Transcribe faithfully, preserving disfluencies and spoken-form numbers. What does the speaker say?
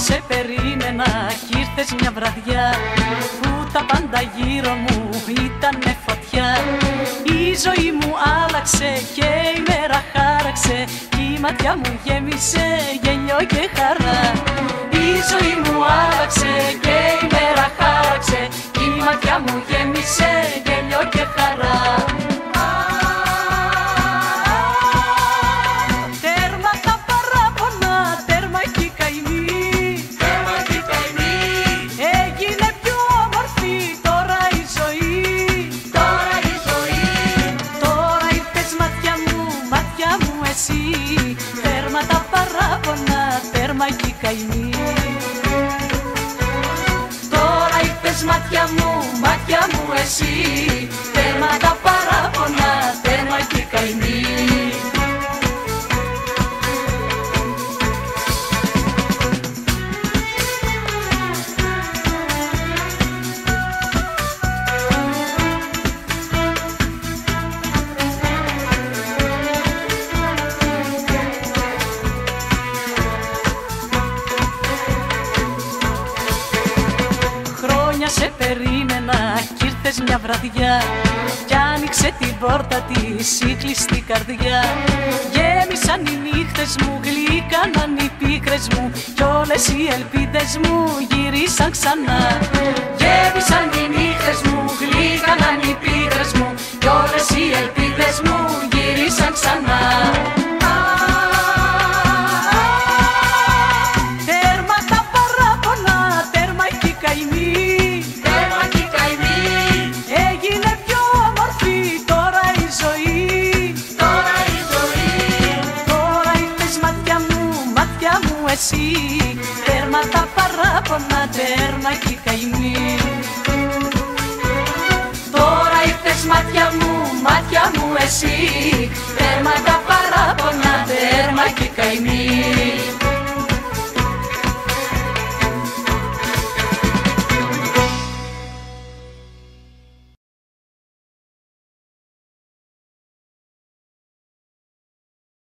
σε περίμενα κι ήρθες μια βραδιά που τα πάντα γύρω μου ήτανε φωτιά. Η ζωή μου άλλαξε και η μέρα χάραξε κι η ματιά μου γέμισε γέλιο και χαρά. Η ζωή μου άλλαξε και η μέρα χάραξε κι η ματιά μου γέμισε γέλιο και χαρά. Τέρμα τα παράπονα, τέρμα κι η καημή. Τώρα ήρθες μάτια μου, μάτια μου εσύ. Τέρμα τα παράπονα, τέρμα κι η καημή. Σε περίμενα κι ήρθες μια βραδιά κι άνοιξε την πόρτα της η κλειστή καρδιά. Γέμισαν οι νύχτες μου, γλύκαναν οι πίκρες μου κι όλες οι ελπίδες μου γυρίσαν ξανά. Γέμισαν οι νύχτες μου, γλύκαναν οι πίκρες μου κι όλες οι ελπίδες μου γυρίσαν ξανά. Εσύ, τέρμα τα παράπονα, τέρμα κι η καημή. Τώρα ήρθες μάτια μου, μάτια μου εσύ. Τέρμα τα παράπονα, τέρμα